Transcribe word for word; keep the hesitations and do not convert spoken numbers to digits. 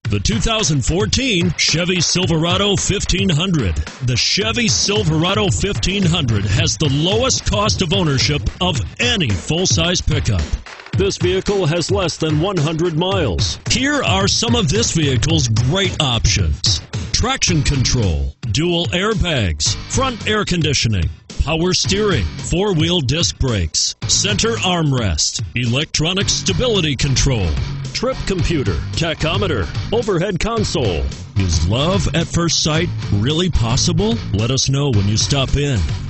The two thousand fourteen Chevy Silverado fifteen hundred. The Chevy Silverado fifteen hundred has the lowest cost of ownership of any full-size pickup. This vehicle has less than one hundred miles. Here are some of this vehicle's great options: traction control, dual airbags, front air conditioning, power steering, four-wheel disc brakes, center armrest, electronic stability control, trip computer, tachometer, overhead console. Is love at first sight really possible? Let us know when you stop in.